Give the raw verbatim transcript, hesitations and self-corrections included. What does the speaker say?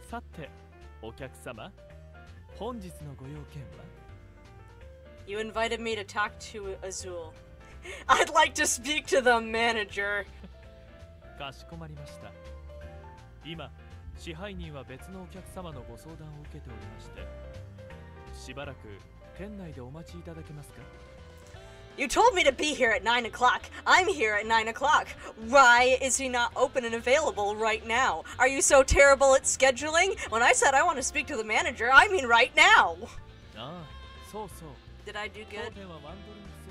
さて、お客様、本日のご用件は? You invited me to talk to Azul. I'd like to speak to the manager. かしこまりました。今、支配人は別のお客様のご相談を受けておりまして、しばらく店内でお待ちいただけますか? You told me to be here at nine o'clock. I'm here at nine o'clock. Why is he not open and available right now? Are you so terrible at scheduling? When I said I want to speak to the manager, I mean right now. Ah, so so. Did I do good?